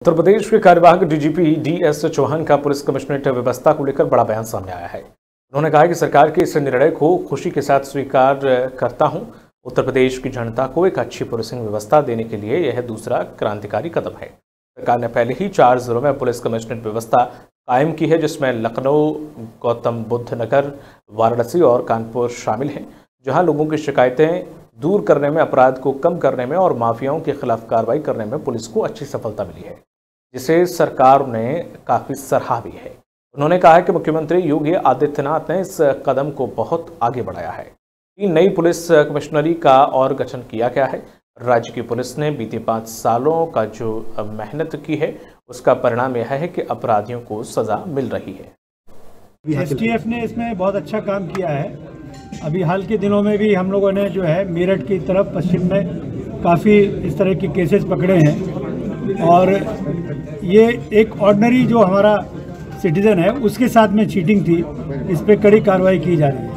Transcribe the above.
उत्तर प्रदेश के कार्यवाहक DGP DS Chauhan का पुलिस कमिश्नरेट व्यवस्था को लेकर बड़ा बयान सामने आया है। उन्होंने कहा कि सरकार के इस निर्णय को खुशी के साथ स्वीकार करता हूं। उत्तर प्रदेश की जनता को एक अच्छी पुलिसिंग व्यवस्था देने के लिए यह दूसरा क्रांतिकारी कदम है। सरकार ने पहले ही 4 जिलों में पुलिस कमिश्नरेट व्यवस्था कायम की है, जिसमें लखनऊ, गौतम बुद्ध नगर, वाराणसी और कानपुर शामिल हैं, जहां लोगों की शिकायतें दूर करने में, अपराध को कम करने में और माफियाओं के खिलाफ कार्रवाई करने में पुलिस को अच्छी सफलता मिली है, जिसे सरकार ने काफ़ी सराहा भी है। उन्होंने कहा है कि मुख्यमंत्री योगी आदित्यनाथ ने इस कदम को बहुत आगे बढ़ाया है। 3 नई पुलिस कमिश्नरी का और गठन किया गया है। राज्य की पुलिस ने बीते 5 सालों का जो मेहनत की है, उसका परिणाम यह है कि अपराधियों को सजा मिल रही है। एसटीएफ ने इसमें बहुत अच्छा काम किया है। अभी हाल के दिनों में भी हम लोगों ने जो है मेरठ की तरफ पश्चिम में काफ़ी इस तरह के केसेस पकड़े हैं और ये एक ऑर्डिनरी जो हमारा सिटीजन है उसके साथ में चीटिंग थी, इस पर कड़ी कार्रवाई की जा रही है।